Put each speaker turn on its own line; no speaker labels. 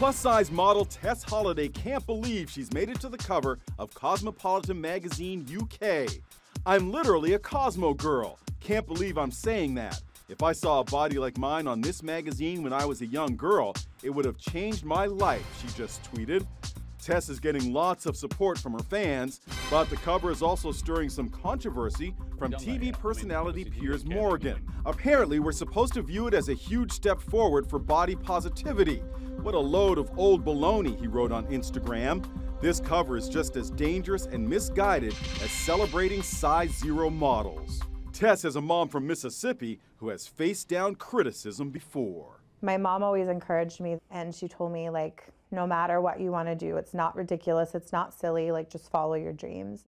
Plus-size model Tess Holliday can't believe she's made it to the cover of Cosmopolitan magazine UK. I'm literally a Cosmo girl. Can't believe I'm saying that. If I saw a body like mine on this magazine when I was a young girl, it would have changed my life, she just tweeted. Tess is getting lots of support from her fans, but the cover is also stirring some controversy from TV personality Piers Morgan. Apparently, we're supposed to view it as a huge step forward for body positivity. What a load of old baloney, he wrote on Instagram. This cover is just as dangerous and misguided as celebrating size zero models. Tess is a mom from Mississippi who has faced down criticism before.
My mom always encouraged me, and she told me, like, no matter what you want to do, it's not ridiculous, it's not silly, like, just follow your dreams.